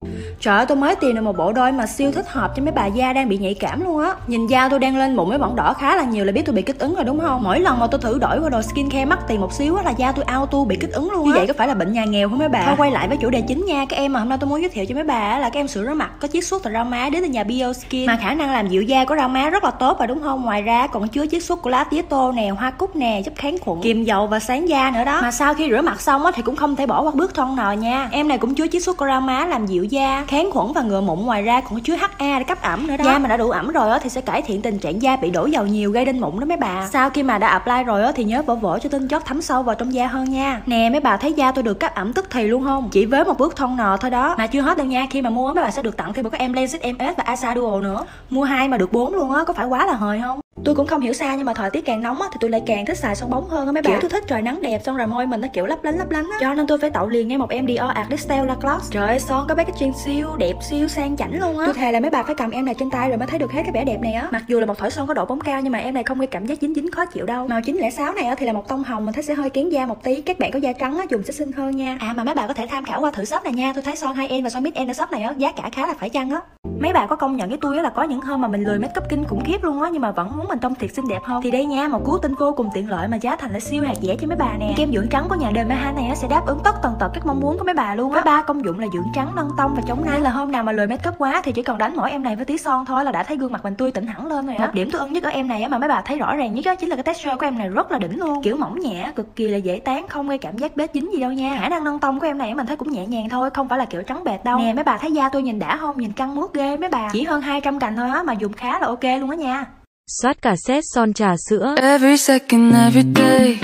Trời ơi, tôi mới tìm được một bộ đôi mà siêu thích hợp cho mấy bà da đang bị nhạy cảm luôn á. Nhìn da tôi đang lên mụn với bỏng đỏ khá là nhiều là biết tôi bị kích ứng rồi đúng không? Mỗi lần mà tôi thử đổi qua đồ skincare mắc tiền một xíu á là da tôi auto bị kích ứng luôn á. Như vậy có phải là bệnh nhà nghèo không mấy bà? Thôi quay lại với chủ đề chính nha. Cái em mà hôm nay tôi muốn giới thiệu cho mấy bà là cái em sữa rửa mặt có chiết xuất từ rau má đến từ nhà Bioskin, mà khả năng làm dịu da của rau má rất là tốt rồi đúng không? Ngoài ra còn chứa chiết xuất của lá tía tô nè, hoa cúc nè, giúp kháng khuẩn, kiềm dầu và sáng da nữa đó. Mà sau khi rửa mặt xong á thì cũng không thể bỏ qua bước toner nha. Em này cũng chứa chiết xuất của rau má làm dịu da, kháng khuẩn và ngừa mụn, ngoài ra còn chứa HA để cấp ẩm nữa đó. Da mà đã đủ ẩm rồi á thì sẽ cải thiện tình trạng da bị đổ dầu nhiều gây đinh mụn đó mấy bà. Sau khi mà đã apply rồi á thì nhớ vỗ cho tinh chất thấm sâu vào trong da hơn nha. Nè mấy bà thấy da tôi được cấp ẩm tức thì luôn không? Chỉ với một bước toner thôi đó. Mà chưa hết đâu nha, khi mà mua mấy bà sẽ được tặng thêm một cái em Lensit MS và Asa Duo nữa. Mua 2 mà được 4 luôn á, có phải quá là hời không? Tôi cũng không hiểu sao nhưng mà thời tiết càng nóng á thì tôi lại càng thích xài son bóng hơn á mấy bà. Kiểu tôi thích trời nắng đẹp xong rồi môi mình nó kiểu lấp lánh á, cho nên tôi phải tậu liền ngay một em Dior Art Stella Gloss. Trời ơi, son có packaging siêu đẹp, siêu sang chảnh luôn á. Tôi thề là mấy bà phải cầm em này trên tay rồi mới thấy được hết cái vẻ đẹp này á. Mặc dù là một thỏi son có độ bóng cao nhưng mà em này không gây cảm giác dính khó chịu đâu. Màu 906 này á thì là một tông hồng, mình thấy sẽ hơi kén da một tí. Các bạn có da trắng á dùng sẽ xinh hơn nha. À mà mấy bà có thể tham khảo qua thử shop này nha. Tôi thấy son high end và son mid end ở shop này á giá cả khá là phải chăng á. Mấy bà có công nhận với tôi là có những hôm mà mình lười make up kinh khủng khiếp luôn á nhưng mà vẫn muốn mình trông thiệt xinh đẹp không? Thì đây nha, một cú tinh vô cùng tiện lợi mà giá thành lại siêu hạt rẻ cho mấy bà nè. Kem dưỡng trắng của nhà Dermaha này sẽ đáp ứng tất tần tật các mong muốn của mấy bà luôn á. Với 3 công dụng là dưỡng trắng, nâng tông và chống nắng. Nên là hôm nào mà lười make up quá thì chỉ cần đánh mỗi em này với tí son thôi là đã thấy gương mặt mình tươi tỉnh hẳn lên rồi á. Một điểm tôi ưng nhất ở em này mà mấy bà thấy rõ ràng nhất đó chính là cái texture của em này rất là đỉnh luôn. Kiểu mỏng nhẹ, cực kỳ là dễ tán, không gây cảm giác bết dính gì đâu nha. Khả năng nâng tông của em này mình thấy cũng nhẹ nhàng thôi, không phải là kiểu trắng bệt đâu. Nè mấy bà thấy da tôi nhìn đã không? Nhìn căng mướt ghê mấy bà. Chỉ hơn 200 cành thôi á mà dùng khá là ok luôn á nha. Soát cả set son trà sữa. Every second, every day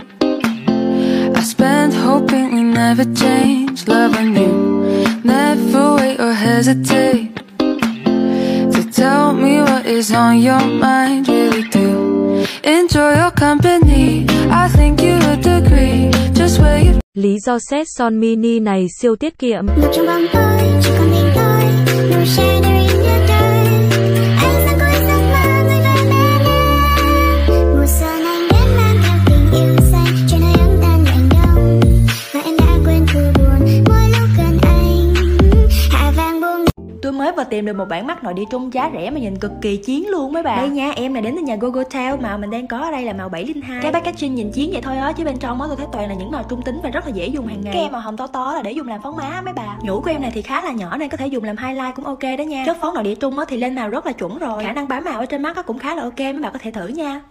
I spend hoping we never change. Loving you, never wait or hesitate to tell me what is on your mind. Really do enjoy your company. I think you would agree. Just where you. Lý do set son mini này siêu tiết kiệm. Một trong vòng tôi, chỉ còn mình thôi. No shadow in your dark. Anh sẽ cuối giấc mơ người về bên em. Mùa xuân anh đến mang theo tình yêu xanh. Trên hơi ấm tan lạnh đông. Và em đã quên thu buồn mỗi lúc gần anh. Hạ vàng buông. Tôi mới vừa tìm được một bản mắt nội địa trung giá rẻ mà nhìn cực kỳ chiến luôn mấy bà. Đây nha, em này đến từ nhà Gogotel, màu mình đang có ở đây là màu 702. Cái packaging nhìn chiến vậy thôi á chứ bên trong á tôi thấy toàn là những màu trung tính và rất là dễ dùng hàng ngày. Cái em màu hồng to là để dùng làm phấn má mấy bà. Nhũ của em này thì khá là nhỏ nên có thể dùng làm highlight cũng ok đó nha. Chất phấn nội địa trung á thì lên màu rất là chuẩn rồi. Khả năng bám màu ở trên mắt á cũng khá là ok, mấy bà có thể thử nha.